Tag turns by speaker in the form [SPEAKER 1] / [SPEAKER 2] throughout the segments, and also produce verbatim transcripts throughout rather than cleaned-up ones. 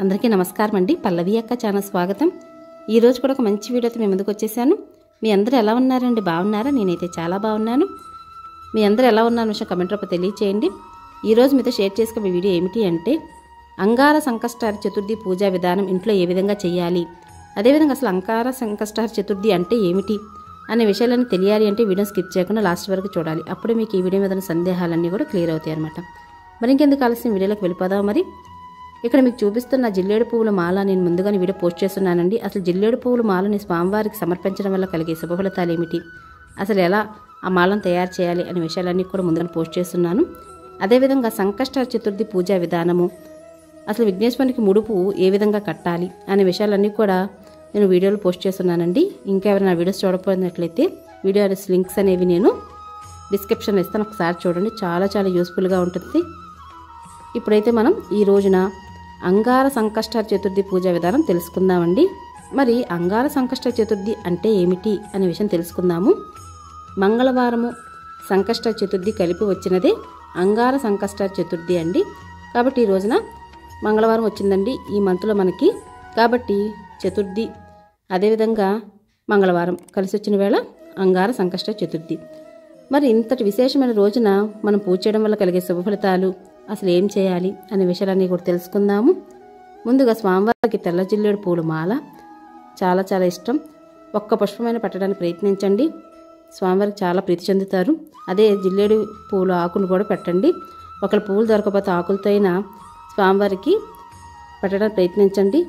[SPEAKER 1] అందరికీ నమస్కారం అండి. పల్లవి అక్క ఛానల్ స్వాగతం. ఈ రోజు కూడా ఒక మంచి వీడియోతో మీ ముందుకు వచ్చేసాను. మీ అందరూ ఎలా ఉన్నారండి? బాగున్నారా? నేనైతే చాలా బాగున్నాను. మీ అందరూ ఎలా ఉన్నారో విషయం కమెంట్ రూపంలో తెలియచేయండి. ఈ రోజు మీతో షేర్ చేసుకునే వీడియో ఏమిటి అంటే అంగార సంకష్టహార చతుర్థి పూజా విధానం ఇంట్లో ఏ విధంగా చేయాలి, అదేవిధంగా అసలు అంగార సంకష్టహార చతుర్థి అంటే ఏమిటి అనే విషయాలన్నీ తెలియాలి అంటే వీడియో స్కిప్ చేయకుండా లాస్ట్ వరకు చూడాలి. అప్పుడు మీకు ఈ వీడియో మీద సందేహాలన్నీ కూడా క్లియర్ అవుతాయి అన్నమాట. మరి ఇంకెందుకు ఆలస్యం వీడియోలోకి వెళ్ళిపోదాం. మరి ఇక్కడ మీకు చూపిస్తున్న జిల్లేడు పువ్వుల మాల నేను ముందుగానే వీడియో పోస్ట్ చేస్తున్నానండి. అసలు జిల్లేడు పువ్వుల మాలని స్వామివారికి సమర్పించడం వల్ల కలిగే శుభఫలితాలు ఏమిటి, అసలు ఎలా ఆ మాలను తయారు చేయాలి అనే విషయాలన్నీ కూడా ముందుగానే పోస్ట్ చేస్తున్నాను. అదేవిధంగా సంకష్టహార చతుర్థి పూజా విధానము, అసలు విఘ్నేశ్వరునికి ముడుపు ఏ విధంగా కట్టాలి అనే విషయాలన్నీ కూడా నేను వీడియోలో పోస్ట్ చేస్తున్నానండి. ఇంకా ఎవరైనా వీడియోస్ చూడకపోయినట్లయితే వీడియో లింక్స్ అనేవి నేను డిస్క్రిప్షన్లో ఇస్తాను, ఒకసారి చూడండి. చాలా చాలా యూస్ఫుల్గా ఉంటుంది. ఇప్పుడైతే మనం ఈ రోజున అంగార సంకష్టహార చతుర్థి పూజా విధానం తెలుసుకుందామండి. మరి అంగార సంకష్టహార చతుర్థి అంటే ఏమిటి అనే విషయం తెలుసుకుందాము. మంగళవారము సంకష్టహార చతుర్థి కలిపి వచ్చినదే అంగార సంకష్టహార చతుర్థి అండి. కాబట్టి ఈ రోజున మంగళవారం వచ్చిందండి ఈ మంత్లో మనకి. కాబట్టి చతుర్థి అదేవిధంగా మంగళవారం కలిసి వచ్చిన వేళ అంగార సంకష్టహార చతుర్థి. మరి ఇంతటి విశేషమైన రోజున మనం పూజ చేయడం వల్ల కలిగే శుభ ఫలితాలు, అసలు ఏం చేయాలి అనే విషయాలన్నీ కూడా తెలుసుకుందాము. ముందుగా స్వామివారికి తెల్ల జిల్లేడు పూలు మాల చాలా చాలా ఇష్టం. ఒక్క పుష్పమైన పెట్టడానికి ప్రయత్నించండి, స్వామివారికి చాలా ప్రీతి చెందుతారు. అదే జిల్లేడు పూలు ఆకును కూడా పెట్టండి. ఒకళ్ళ పువ్వులు దొరకకపోతే ఆకులతో అయినా స్వామివారికి పెట్టడానికి ప్రయత్నించండి.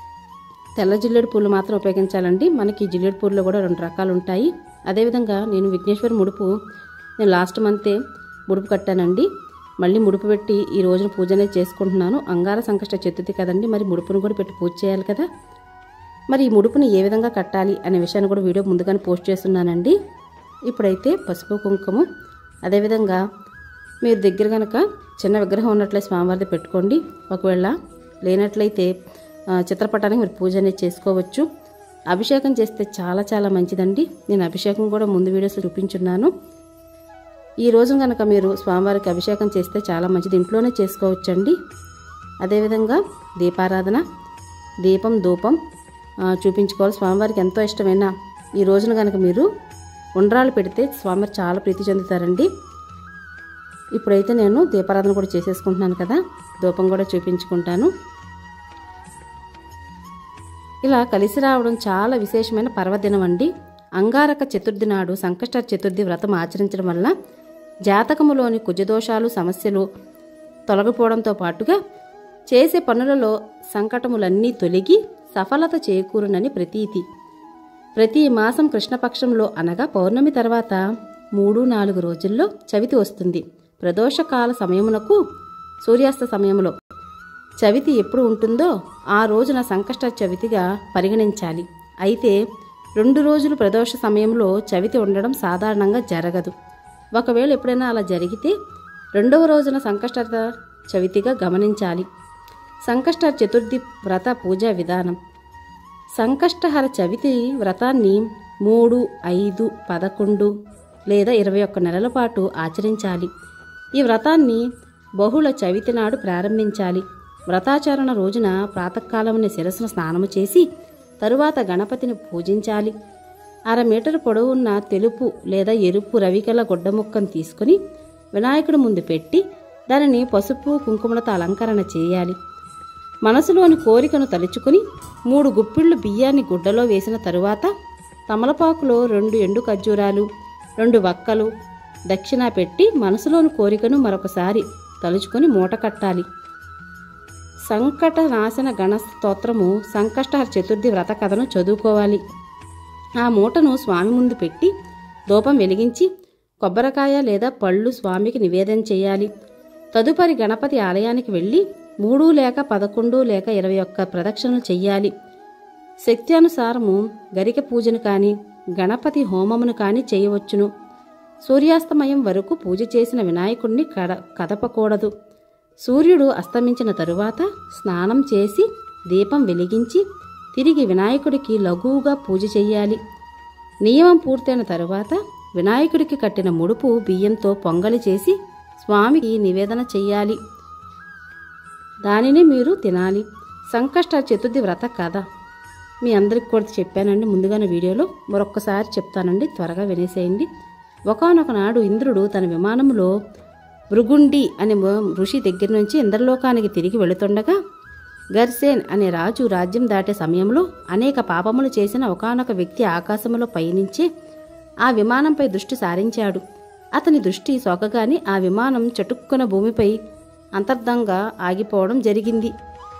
[SPEAKER 1] తెల్ల జిల్లేడు పూలు మాత్రం ఉపయోగించాలండి. మనకి జిల్లేడు పూల్లో కూడా రెండు రకాలు ఉంటాయి. అదేవిధంగా నేను విఘ్నేశ్వరి ముడుపు నేను లాస్ట్ మంతే ముడుపు కట్టానండి. మళ్ళీ ముడుపు పెట్టి ఈ రోజున పూజ అనేది చేసుకుంటున్నాను. అంగార సంకష్టహార చతుర్థి కదండి, మరి ముడుపును కూడా పెట్టి పూజ చేయాలి కదా. మరి ఈ ముడుపుని ఏ విధంగా కట్టాలి అనే విషయాన్ని కూడా వీడియో ముందుగానే పోస్ట్ చేస్తున్నానండి. ఇప్పుడైతే పసుపు కుంకుమ, అదేవిధంగా మీరు దగ్గర కనుక చిన్న విగ్రహం ఉన్నట్లయితే స్వామివారిది పెట్టుకోండి. ఒకవేళ లేనట్లయితే చిత్రపటానికి మీరు పూజ అనేది చేసుకోవచ్చు. అభిషేకం చేస్తే చాలా చాలా మంచిదండి. నేను అభిషేకం కూడా ముందు వీడియోస్లో చూపించున్నాను. ఈ రోజు కనుక మీరు స్వామివారికి అభిషేకం చేస్తే చాలా మంచిది, ఇంట్లోనే చేసుకోవచ్చండి. అదేవిధంగా దీపారాధన, దీపం ధూపం చూపించుకోవాలి. స్వామివారికి ఎంతో ఇష్టమైన ఈ రోజున కనుక మీరు ఉండ్రాలు పెడితే స్వామివారు చాలా ప్రీతి చెందుతారండి. ఇప్పుడైతే నేను దీపారాధన కూడా చేసేసుకుంటున్నాను కదా, ధూపం కూడా చూపించుకుంటాను. ఇలా కలిసి రావడం చాలా విశేషమైన పర్వదినం అండి. అంగారక చతుర్థి నాడు సంకష్టహార చతుర్థి వ్రతం ఆచరించడం వల్ల జాతకములోని కుజదోషాలు సమస్యలు తొలగిపోవడంతో పాటుగా చేసే పనులలో సంకటములన్నీ తొలగి సఫలత చేకూరునని ప్రతీతి. ప్రతి మాసం కృష్ణపక్షంలో అనగా పౌర్ణమి తర్వాత మూడు నాలుగు రోజుల్లో చవితి వస్తుంది. ప్రదోషకాల సమయమునకు సూర్యాస్త సమయంలో చవితి ఎప్పుడు ఉంటుందో ఆ రోజున సంకష్టహార చవితిగా పరిగణించాలి. అయితే రెండు రోజులు ప్రదోష సమయంలో చవితి ఉండడం సాధారణంగా జరగదు. ఒకవేళ ఎప్పుడైనా అలా జరిగితే రెండవ రోజున సంకష్టహార చవితిగా గమనించాలి. సంకష్టహార చతుర్థి వ్రత పూజా విధానం. సంకష్టహార చవితి వ్రతాన్ని మూడు ఐదు పదకొండు లేదా ఇరవై ఒక్క నెలల పాటు ఆచరించాలి. ఈ వ్రతాన్ని బహుళ చవితి నాడు ప్రారంభించాలి. వ్రతాచరణ రోజున ప్రాతకాలమున శిరస్సును స్నానము చేసి తరువాత గణపతిని పూజించాలి. అర మీటరు పొడవున్న తెలుపు లేదా ఎరుపు రవికల గుడ్డముక్కను తీసుకుని వినాయకుడి ముందు పెట్టి దానిని పసుపు కుంకుమలతో అలంకరణ చేయాలి. మనసులోని కోరికను తలుచుకుని మూడు గుప్పిళ్ళు బియ్యాన్ని గుడ్డలో వేసిన తరువాత తమలపాకులో రెండు ఎండు ఖర్జూరాలు, రెండు వక్కలు దక్షిణ పెట్టి మనసులోని కోరికను మరొకసారి తలుచుకొని మూట కట్టాలి. సంకట నాశన గణ స్తోత్రము సంకష్టహార చతుర్థి వ్రత కథను చదువుకోవాలి. ఆ మూటను స్వామి ముందు పెట్టి ధూపం వెలిగించి కొబ్బరికాయ లేదా పళ్ళు స్వామికి నివేదన చేయాలి. తదుపరి గణపతి ఆలయానికి వెళ్ళి మూడు లేక పదకొండు లేక ఇరవై ఒక్క ప్రదక్షిణలు చెయ్యాలి. శక్తి అనుసారము గరిక పూజను కానీ గణపతి హోమమును కానీ చేయవచ్చును. సూర్యాస్తమయం వరకు పూజ చేసిన వినాయకుడిని కడ కదపకూడదు. సూర్యుడు అస్తమించిన తరువాత స్నానం చేసి దీపం వెలిగించి తిరిగి వినాయకుడికి లఘువుగా పూజ చెయ్యాలి. నియమం పూర్తయిన తరువాత వినాయకుడికి కట్టిన ముడుపు బియ్యంతో పొంగలి చేసి స్వామికి నివేదన చెయ్యాలి. దానిని మీరు తినాలి. సంకష్ట చతుర్థి వ్రత కథ మీ అందరికి కూడా చెప్పానండి ముందుగానే వీడియోలో. మరొక్కసారి చెప్తానండి, త్వరగా వినేసేయండి. ఒకానొక నాడు ఇంద్రుడు తన విమానంలో భృగుండి అనే ఋషి దగ్గర నుంచి ఇంద్రలోకానికి తిరిగి వెళుతుండగా గర్సేన్ అనే రాజు రాజ్యం దాటే సమయంలో అనేక పాపములు చేసిన ఒకానొక వ్యక్తి ఆకాశంలో పయనించి ఆ విమానంపై దృష్టి సారించాడు. అతని దృష్టి సోకగానే ఆ విమానం చటుక్కున భూమిపై అంతర్ధంగా ఆగిపోవడం జరిగింది.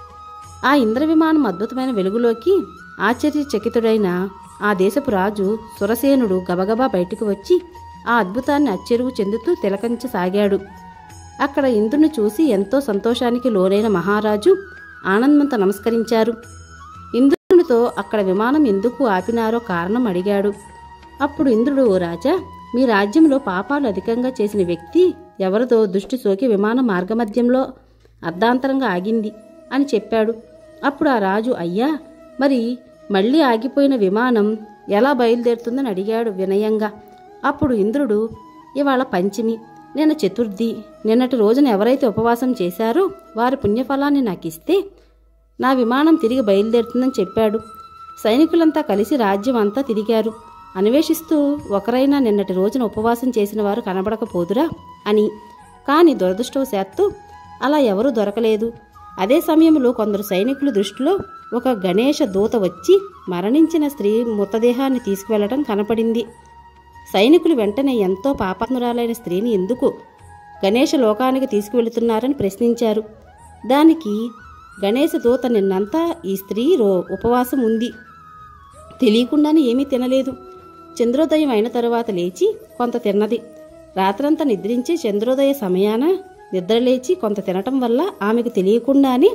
[SPEAKER 1] ఆ ఇంద్ర విమానం అద్భుతమైన వెలుగులోకి ఆశ్చర్యచకితుడైన ఆ దేశపు రాజు సురసేనుడు గబగబా బయటకు వచ్చి ఆ అద్భుతాన్ని అచ్చెరువు చెందుతూ తిలకించసాగాడు. అక్కడ ఇంద్రుని చూసి ఎంతో సంతోషానికి లోనైన మహారాజు ఆనందంతో నమస్కరించారు. ఇంద్రునితో అక్కడ విమానం ఎందుకు ఆపినారో కారణం అడిగాడు. అప్పుడు ఇంద్రుడు, ఓ రాజా, మీ రాజ్యంలో పాపాలు అధికంగా చేసిన వ్యక్తి ఎవరిదో దృష్టి సోకి విమానం మార్గమధ్యంలో అర్ధాంతరంగా ఆగింది అని చెప్పాడు. అప్పుడు ఆ రాజు, అయ్యా, మరి మళ్లీ ఆగిపోయిన విమానం ఎలా బయలుదేరుతుందని అడిగాడు వినయంగా. అప్పుడు ఇంద్రుడు, ఇవాళ పంచమి, నిన్న చతుర్థి, నిన్నటి రోజున ఎవరైతే ఉపవాసం చేశారో వారి పుణ్యఫలాన్ని నాకిస్తే నా విమానం తిరిగి బయలుదేరుతుందని చెప్పాడు. సైనికులంతా కలిసి రాజ్యం అంతా తిరిగారు. అన్వేషిస్తూ ఒకరైనా నిన్నటి రోజున ఉపవాసం చేసిన వారు కనబడకపోదురా అని. కాని దురదృష్టవశాత్తు అలా ఎవరూ దొరకలేదు. అదే సమయంలో కొందరు సైనికుల దృష్టిలో ఒక గణేష దూత వచ్చి మరణించిన స్త్రీ మృతదేహాన్ని తీసుకువెళ్లడం కనపడింది. సైనికులు వెంటనే ఎంతో పాపాత్మురాలైన స్త్రీని ఎందుకు గణేష లోకానికి తీసుకువెళుతున్నారని ప్రశ్నించారు. దానికి గణేశ దూత, నిన్నంతా ఈ స్త్రీ రో ఉపవాసం ఉంది, తెలియకుండానే ఏమీ తినలేదు. చంద్రోదయం అయిన తరువాత లేచి కొంత తిన్నది. రాత్రంతా నిద్రించి చంద్రోదయ సమయాన నిద్రలేచి కొంత తినటం వల్ల ఆమెకు తెలియకుండానే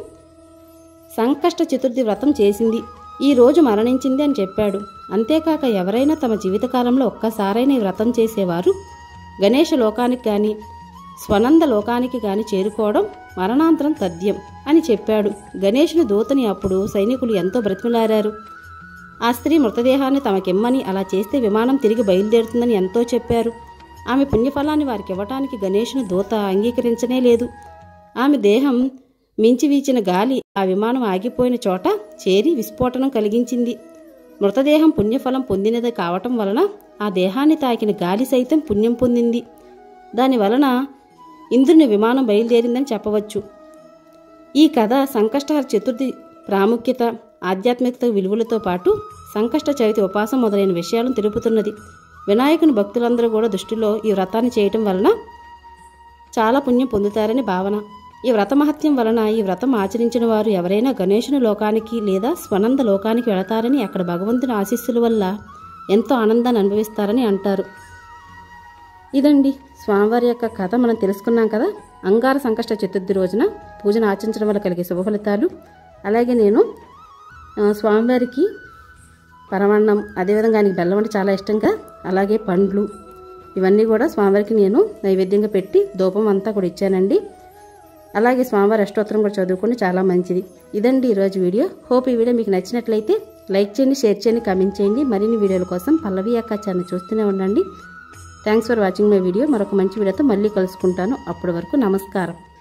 [SPEAKER 1] సంకష్ట చతుర్థి వ్రతం చేసింది. ఈ రోజు మరణించింది అని చెప్పాడు. అంతేకాక ఎవరైనా తమ జీవితకాలంలో ఒక్కసారైనా ఈ వ్రతం చేసేవారు గణేష లోకానికి గాని స్వనంద లోకానికి గాని చేరుకోవడం మరణాంతరం తథ్యం అని చెప్పాడు. గణేశుని దూతని అప్పుడు సైనికులు ఎంతో బ్రతిమలారారు. ఆ స్త్రీ మృతదేహాన్ని తమకిమ్మని, అలా చేస్తే విమానం తిరిగి బయలుదేరుతుందని ఎంతో చెప్పారు. ఆమె పుణ్యఫలాన్ని వారికి ఇవ్వటానికి గణేశుని దూత అంగీకరించనే లేదు. ఆమె దేహం మించి వీచిన గాలి ఆ విమానం ఆగిపోయిన చోట చేరి విస్ఫోటనం కలిగించింది. మృతదేహం పుణ్యఫలం పొందినది కావటం వలన ఆ దేహాన్ని తాకిన గాలి సైతం పుణ్యం పొందింది. దాని వలన ఇంద్రుని విమానం బయలుదేరిందని చెప్పవచ్చు. ఈ కథ సంకష్టహర చతుర్థి ప్రాముఖ్యత, ఆధ్యాత్మికత విలువలతో పాటు సంకష్ట చవితి ఉపాసం మొదలైన విషయాలను తెలుపుతున్నది. వినాయకుని భక్తులందరూ కూడా దృష్టిలో ఈ వ్రతాన్ని చేయటం వలన చాలా పుణ్యం పొందుతారని భావన. ఈ వ్రత మహత్యం వలన ఈ వ్రతం ఆచరించిన వారు ఎవరైనా గణేశుని లోకానికి లేదా స్వనంద లోకానికి వెళతారని, అక్కడ భగవంతుని ఆశీస్సుల వల్ల ఎంతో ఆనందాన్ని అనుభవిస్తారని అంటారు. ఇదండి స్వామివారి యొక్క కథ. మనం తెలుసుకున్నాం కదా. అంగార సంకష్ట చతుర్థి రోజున పూజను ఆచరించడం వల్ల కలిగే శుభ ఫలితాలు. అలాగే నేను స్వామివారికి పరమాన్నం, అదేవిధంగా ఆయనకి బెల్లం అంటే చాలా ఇష్టంగా, అలాగే పండ్లు ఇవన్నీ కూడా స్వామివారికి నేను నైవేద్యంగా పెట్టి ధూపం అంతా కూడా ఇచ్చానండి. అలాగే స్వామివారి అష్టోత్తరం కూడా చదువుకొని చాలా మంచిది. ఇదండి ఈరోజు వీడియో. హోప్ ఈ వీడియో మీకు నచ్చినట్లయితే లైక్ చేయండి, షేర్ చేయండి, కామెంట్ చేయండి. మరిన్ని వీడియోల కోసం పల్లవి అక్క ఛానల్ చూస్తూనే ఉండండి. Thanks for watching my video. మరొక మంచి వీడియోతో మళ్ళీ కలుసుకుంటాను. అప్పటి వరకు నమస్కారం.